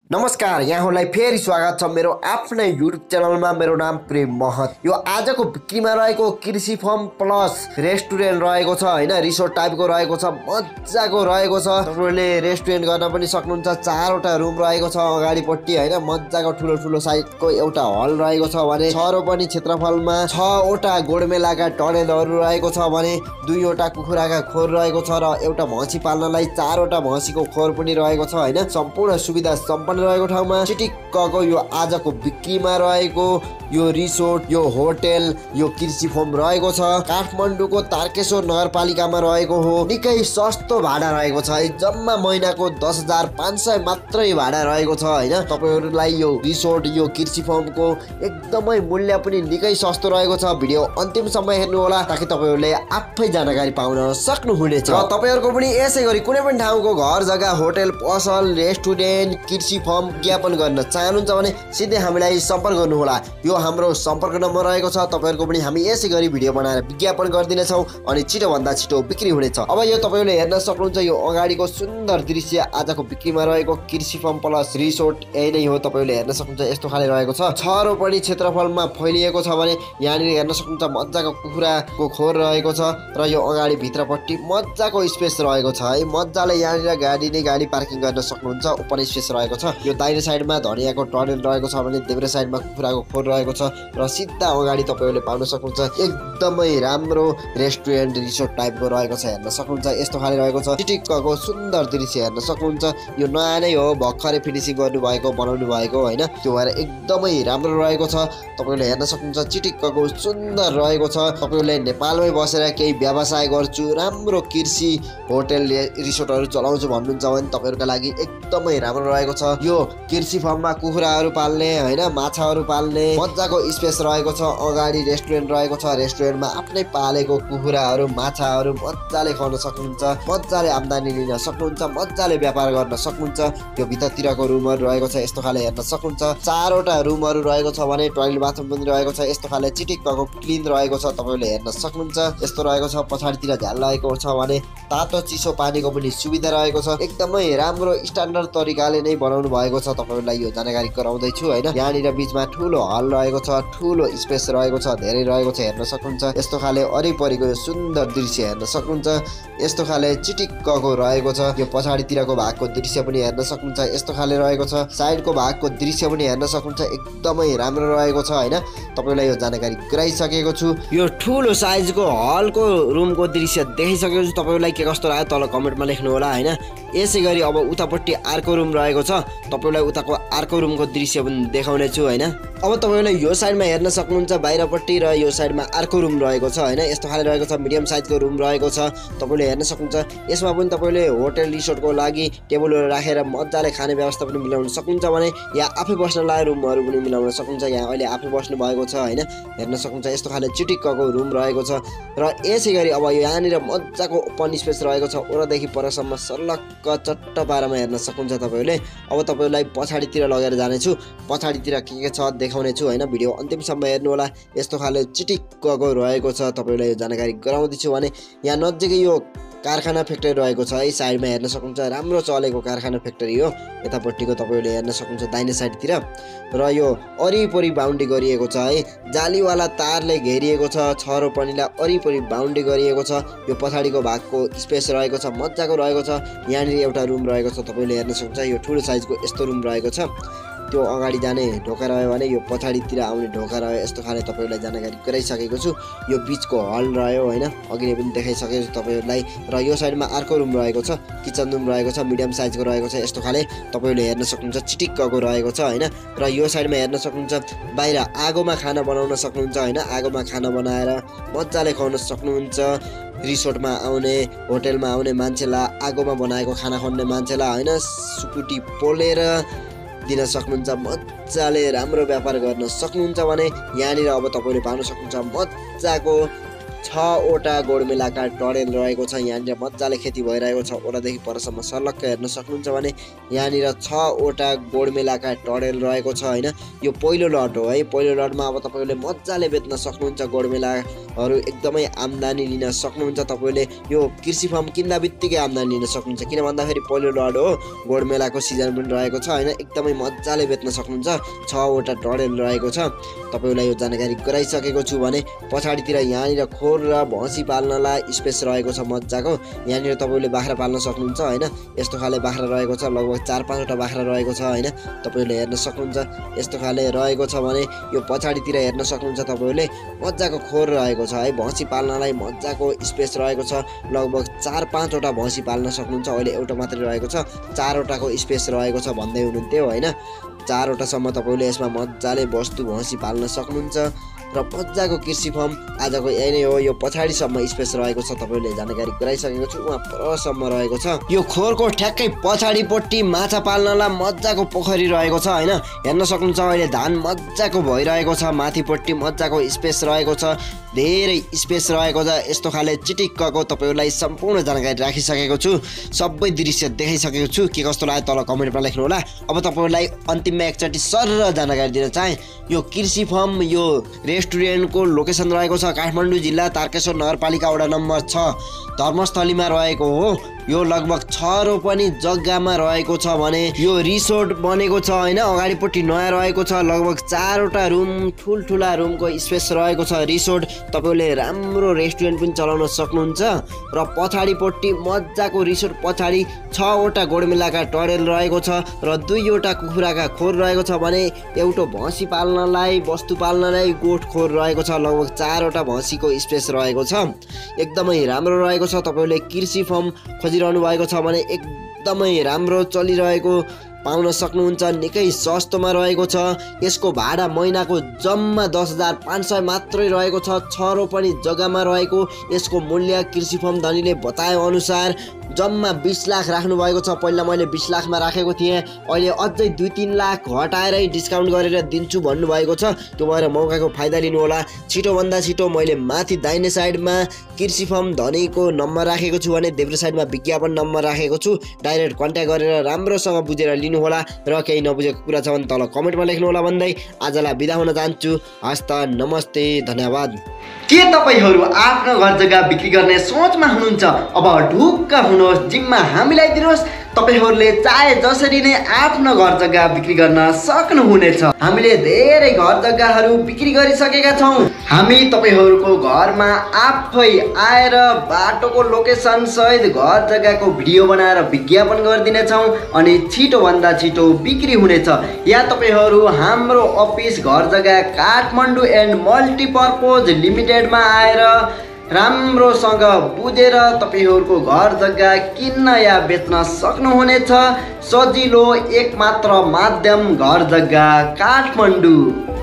नमस्कार, यहाँहरूलाई फेरि स्वागत छ मेरो आफ्नै युट्युब च्यानलमा। मेरो नाम प्रेम महत। यो आजको बिक्रीमा रहेको कृषि फर्म प्लस रेस्टुरेन्ट रहेको छ हैन, रिसोर्ट टाइपको रहेको छ, मज्जाको रहेको छ। तपाईहरुले रेस्टुरेन्ट गर्न पनि सक्नुहुन्छ। 4 वटा रुम रहेको छ अगाडिपट्टि हैन, मज्जाको ठुलो ठुलो साइजको एउटा हल रहेको छ भने 6 रोपनी क्षेत्रफलमा 6 वटा गोडमेलाका टनेलहरु रहेको छ भने 2 वटा कुखुराका खोर रहेको छ र एउटा भैँसी पाल्नलाई 4 वटा भैँसीको खोर पनि रहेको छ हैन। सम्पूर्ण सुविधा सम्पन्न रहेको ठाउँमा चिटिक्कको यो आजको बिक्रीमा रहेको यो रिसोर्ट, यो होटल, यो कृषि फर्म रहेको छ। काठमाडौँको तारकेश्वर नगरपालिकामा रहेको हो। निकै सस्तो भाडा रहेको छ है, जम्मा महिनाको 10,500 मात्रै भाडा रहेको छ हैन। तपाईहरुलाई यो रिसोर्ट, यो कृषि फर्मको एकदमै मूल्य पनि निकै सस्तो रहेको छ। भिडियो अन्तिमसम्म हेर्नु होला ताकि तपाईहरुले आफै जानकारी पाउन सक्नुहुनेछ। र तपाईहरुको पनि यसै गरी कुनै पनि ठाउँको घर जग्गा, होटल, पसल, रेस्टुरेन्ट, कृषि फर्म विज्ञापन गर्न चाहनुहुन्छ भने सिधै हामीलाई सम्पर्क गर्नु होला। यो हाम्रो सम्पर्क नम्बर रहेको छ। तपाईहरुको पनि हामी यसै गरी भिडियो बनाएर विज्ञापन गर्दिनेछौँ अनि छिटो भन्दा छिटो बिक्री हुनेछ। अब यो तपाईहरुले हेर्न सक्नुहुन्छ, यो अगाडिको सुन्दर दृश्य आजको बिक्रीमा रहेको कृषि फर्म प्लस रिसोर्ट यही नै हो। तपाईहरुले हेर्न सक्नुहुन्छ, यस्तो खाले रहेको छ। 6 रोपनी क्षेत्रफलमा फैलिएको छ भने यहाँनिर हेर्न सक्नुहुन्छ मज्जाको कुखुराको खोर रहेको छ र यो अगाडि भित्रपट्टि मज्जाको स्पेस रहेको छ है। मज्जाले यहाँनिर गाडी पार्किङ गर्न सक्नुहुन्छ। ओपन स्पेस रहेको छ। यो दाहिने साइडमा धनियाको टनेल रहेको छ भने देब्रे साइडमा कुखुराको खोर रहेको छ र सिधा अगाडि तपाईहरुले पाउन सक्नुहुन्छ एकदमै राम्रो रेस्टुरेन्ट, रिसोर्ट टाइपको रहेको छ। हेर्न सक्नुहुन्छ, यस्तो खाले रहेको छ। चिटिक्कको सुन्दर दृश्य हेर्न सक्नुहुन्छ। यो नयाँ नै हो, भर्खरै फिनिसिङ गर्नु भएको, बनाउनु भएको हैन। त्यो भएर एकदमै राम्रो रहेको छ। तपाईहरुले हेर्न सक्नुहुन्छ, चिटिक्कको सुन्दर रहेको छ। तपाईहरुले नेपालमै बसेर केही व्यवसाय गर्छु, राम्रो कृषि होटल, रिसोर्टहरु चलाउँछु भन्नुहुन्छ भने तपाईहरुका लागि एकदमै राम्रो रहेको छ। यो कृषि फर्ममा कुखुराहरु पाल्ने हैन, माछाहरु पाल्ने मज्जाको स्पेस रहेको छ। अगाडि रेस्टुरेन्ट रहेको छ। रेस्टुरेन्टमा आफ्नै पालेको कुखुराहरु, माछाहरु मज्जाले खान सक्नुहुन्छ, मज्जाले आम्दानी लिन सक्नुहुन्छ, मज्जाले व्यापार गर्न सक्नुहुन्छ। यो भित्रतिरको रुमहरु रहेको छ, यस्तो खाले हेर्न सक्नुहुन्छ। 4 वटा रुमहरु रहेको छ भने टोयलेट बाथरुम पनि रहेको छ। यस्तो खाले चिटिक्कको क्लिन रहेको छ, तपाईहरुले हेर्न सक्नुहुन्छ। यस्तो रहेको छ। पछाडितिर झ्याल रहेको छ भने तातो चिसो पानीको पनि सुविधा रहेको छ। एकदमै राम्रो स्ट्यान्डर्ड तरिकाले नै बनाउनु भएको छ। तपाईहरुलाई यो जानकारी गराउँदै छु हैन। यहाँनिर बीचमा ठुलो हल रहेको छ, ठुलो स्पेस रहेको छ, धेरै रहेको छ। हेर्न सक्नुहुन्छ, यस्तो खाले वरिपरिको यो सुन्दर दृश्य हेर्न सक्नुहुन्छ। यस्तो खाले चिटिक्कको रहेको छ। यो पछाडितिरको भागको दृश्य पनि हेर्न सक्नुहुन्छ। यस्तो खाले रहेको छ। साइडको भागको दृश्य पनि हेर्न सक्नुहुन्छ। एकदमै राम्रो रहेको छ हैन। तपाईलाई यो जानकारी गराइसकेको छु। यो ठुलो साइजको हलको रुमको दृश्य देखिसकेको छु। तपाईलाई के कस्तो लाग्यो तल कमेन्टमा लेख्नु होला हैन। यसै गरी अब उतापट्टि अर्को रुम रहेको छ। तपाईलाई उताको अर्को रुमको दृश्य पनि देखाउने छु हैन। अब तपाईलाई यो साइडमा हेर्न सक्नुहुन्छ, बाहिरपट्टि र यो साइडमा अर्को रुम रहेको छ हैन। यस्तो खाले रहेको छ। मिडियम साइजको रुम रहेको छ। तपाईले हेर्न सक्नुहुन्छ। यसमा पनि तपाईले होटल, रिसोर्टको लागि टेबलहरु राखेर मज्जाले खाने व्यवस्था पनि मिलाउन सक्नुहुन्छ भने या आफै बस्नलाई रुमहरु पनि मिलाउन सक्नुहुन्छ। यहाँ अहिले आफै बस्नु भएको छ हैन। हेर्न सक्नुहुन्छ, यस्तो खाले चिटिक्कको रुम रहेको छ। र यसै गरी अब यहाँनिर मज्जाको ओपन स्पेस रहेको छ। ओरादेखि परसम्म सल्लक्क चट्ट पारामा हेर्न सक्नुहुन्छ तपाईहरुले। अब तपाईहरुलाई पछाडितिर लगेर जानेछु। पछाडितिर के छ देखाउने छु हैन। भिडियो अन्तिमसम्म हेर्नु होला। यस्तो खाले चिटिक्कको रहेको छ। तपाईहरुलाई यो जानकारी गराउँदै छु भने यहाँ नजिकै यो कारखाना फ्याक्ट्री रहेको छ है। साइडमा हेर्न सक्नुहुन्छ, राम्रो चलेको कारखाना फ्याक्ट्री हो। यतापट्टिको तपाईहरुले हेर्न सक्नुहुन्छ दाहिने साइडतिर। र यो वरिपरि बाउन्ड्री गरिएको छ है। जालीवाला तारले घेरिएको छ। 6 रोपनीलाई वरिपरि बाउन्ड्री गरिएको छ। यो पछाडिको भागको स्पेस रहेको छ, मज्जाको रहेको छ। यहाँनिर एउटा रुम रहेको छ। तपाईले हेर्न सक्नुहुन्छ, यो ठुलो साइजको यस्तो रुम रहेको छ। त्यो अगाडि जाने ढोका रह्यो भने यो पछाडितिर आउने ढोका रह्यो। यस्तो खाले तपाईहरुलाई जानकारी गराइसकेको छु। यो बीचको हल रह्यो हैन, अघि नै पनि देखाइसकेको छु तपाईहरुलाई। र यो साइडमा अर्को रुम रहेको छ, किचन रुम रहेको छ, मिडियम साइजको रहेको छ। यस्तो खाले तपाईहरुले हेर्न सक्नुहुन्छ, चिटिक्कको रहेको छ हैन। र यो साइडमा हेर्न सक्नुहुन्छ, बाहिर आगोमा खाना बनाउन सक्नुहुन्छ हैन। आगोमा खाना बनाएर मज्जाले खुवाउन सक्नुहुन्छ। रिसोर्टमा आउने, होटलमा आउने मान्छेलाई आगोमा बनाएको खाना खाने मान्छेलाई हैन सुकुटी पोलेर दिन सक्नुहुन्छ। मज्जाले राम्रो व्यापार गर्न सक्नुहुन्छ भने यहाँनिर अब तपाईले पाउन सक्नुहुन्छ मज्जाको 6वटा गोडमेलाका टरेल रहेको छ। यहाँनिर मजाले खेती भइरहेको छ। ओडादेखि परसम्म सर्लक्क हेर्न सक्नुहुन्छ भने यहाँनिर 6वटा गोडमेलाका टरेल रहेको छ हैन। यो पहिलो लट हो है। पहिलो लटमा अब तपाईले मजाले बेच्न सक्नुहुन्छ। गोडमेलाहरू एकदमै आम्दानी लिन सक्नुहुन्छ। तपाईले यो कृषि फर्म किन्दा बित्तिकै आम्दानी लिन सक्नुहुन्छ। किन भन्दाखेरि पहिलो लट हो, गोडमेलाको सिजन पनि रहेको छ हैन। एकदमै मजाले बेच्न सक्नुहुन्छ। 6वटा टरेल रहेको छ। तपाईलाई यो जानकारी गराइसकेको छु भने पछाडीतिर यहाँनिर खोर र भैँसी पाल्नलाई स्पेस रहेको छ मजाको। यहाँनिर तपाईले बाख्रा पाल्न सक्नुहुन्छ हैन। यस्तो खाले बाख्रा रहेको छ। लगभग 4-5 वटा बाख्रा रहेको छ हैन। तपाईले हेर्न सक्नुहुन्छ। यस्तो खाले रहेको छ भने यो पछाडीतिर हेर्न सक्नुहुन्छ। तपाईले मजाको खोर रहेको छ है। भैँसी पाल्नलाई मजाको स्पेस रहेको छ। लगभग 4-5 वटा भैँसी पाल्न सक्नुहुन्छ। अहिले एउटा मात्रै रहेको छ। 4 वटाको स्पेस रहेको छ भन्दै हुनुहुन्थ्यो हैन। 4 वटासम्म तपाईले यसमा मजाले वस्तु भैँसी पाल्न सक्नुहुन्छ र मजाको कृषि फर्म आजको यही नै हो। यो पछाडीसम्म स्पेस रहेको छ। तपाईले जानकारी गराइसकेको छु। उहाँ परसम्म रहेको छ। यो खोरको ठ्याक्कै पछाडीपट्टि माछा पाल्नलाई मजाको पोखरी रहेको छ हैन। हेर्न सक्नुहुन्छ अहिले धान मजाको भइरहेको छ। माथिपट्टि मजाको स्पेस रहेको छ। धेरै स्पेस रहेको छ। यस्तो खाले चिटिक्कको तपाईलाई सम्पूर्ण जानकारी राखिसकेको छु। सबै दृश्य देखाइसकेको छु। के कस्तो लाग्यो तल कमेन्टमा लेख्नु होला। अब तपाईलाई अन्तिममा एकचोटि सरर जानकारी दिन चाहे। यो कृषि फर्म यो रेस्टुरेन्टको लोकेसन रहेको छ काठमाडौँ जिल्ला तारकेश्वर नगरपालिका वडा नम्बर 6 धर्मस्थलीमा रहेको हो। यो लगभग 6 रोपनी जग्गामा रहेको छ भने यो रिसोर्ट बनेको छ हैन। अगाडिपट्टि नयाँ रहेको छ। लगभग 4 वटा रुम ठुलठुला रुमको स्पेस रहेको छ। रिसोर्ट तपाईले राम्रो रेस्टुरेन्ट पनि चलाउन सक्नुहुन्छ र पछाडीपट्टि मजाको रिसोर्ट पछाडी 6 वटा गोडमेलाका टरेल रहेको छ र 2 वटा कुखुराका खोर रहेको छ भने एउटा भैँसी पाल्नलाई वस्तु पाल्नलाई गोठ खोर रहेको छ। लगभग 4 वटा भैँसीको स्पेस रहेको छ। एकदमै राम्रो रहेको छ। तपाईले कृषि फर्म खोजिरहनु भएको छ भने एकदमै राम्रो चलिरहेको पाउन सक्नुहुन्छ। निकै सस्तोमा रहेको छ। यसको भाडा महिनाको जम्मा 10,500 मात्रै रहेको छ। 6 रोपनी जग्गामा रहेको यसको मूल्य कृषि फर्म धनीले बताए अनुसार जम्मा 20 लाख राख्नु भएको छ। पहिला मैले 20 लाखमा राखेको थिएँ। अहिले अझै 2-3 लाख घटाएरै डिस्काउन्ट गरेर दिन्छु भन्नुभएको छ। त्यो भएर मौकाको फाइदा लिनु होला। छिटोभन्दा छिटो मैले माथि दाहिने साइडमा कृषि फर्म धनीको नम्बर राखेको छु भने देब्रे साइडमा विज्ञापन नम्बर राखेको छु। डाइरेक्ट कन्ट्याक्ट गरेर राम्रोसँग बुझेर लिनु होला र केही नबुझेको कुरा छ भने तल कमेन्टमा लेख्नु होला भन्दै आजलाई बिदा हुन चाहन्छु। हस्त नमस्ते धन्यवाद। के तपाईहरू आफ्नो घर जग्गा बिक्री गर्ने सोचमा हुनुहुन्छ? अब ढुक्क हुनुहोस्, जिम्मा हामीलाई दिनुहोस्। तपाईहरूले चाहे जसरी नै आफ्नो घर जग्गा बिक्री गर्न सक्नुहुनेछ। हामीले धेरै घर जग्गाहरू बिक्री गरिसकेका छौँ। हामी तपाईहरूको घरमा आफै आएर बाटोको लोकेसन सहित घर जग्गाको भिडियो बनाएर विज्ञापन गरिदिनेछौँ अनि छिटोभन्दा छिटो बिक्री हुनेछ। या तपाईहरू हाम्रो अफिस घर जग्गा काठमाडौँ एन्ड मल्टिपर्पोज लिमिटेडमा आएर राम्रोसँग बुझेर तपाईहरूको घर जग्गा किन्न या बेच्न सक्नुहुनेछ। सजिलो एकमात्र माध्यम घर जग्गा काठमाडौँ।